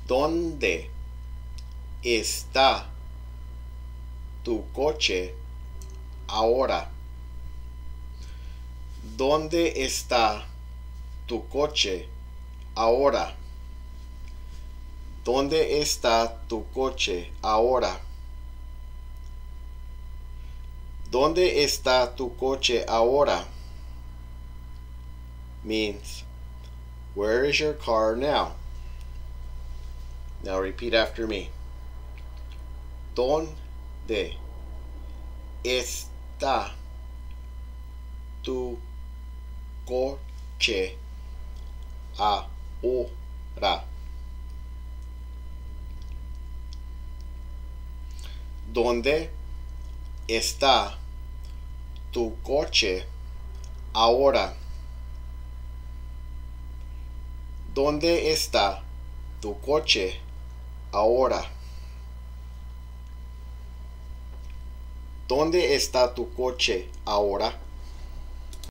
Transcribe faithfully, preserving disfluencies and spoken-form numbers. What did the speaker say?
¿Dónde está tu coche ahora? ¿Dónde está tu coche ahora? ¿Dónde está tu coche ahora? ¿Dónde está tu coche ahora? Means, where is your car now? Now repeat after me. ¿Dónde está tu coche ahora? ¿Dónde está tu coche ahora? ¿Dónde está tu coche ahora? ¿Dónde está tu coche ahora?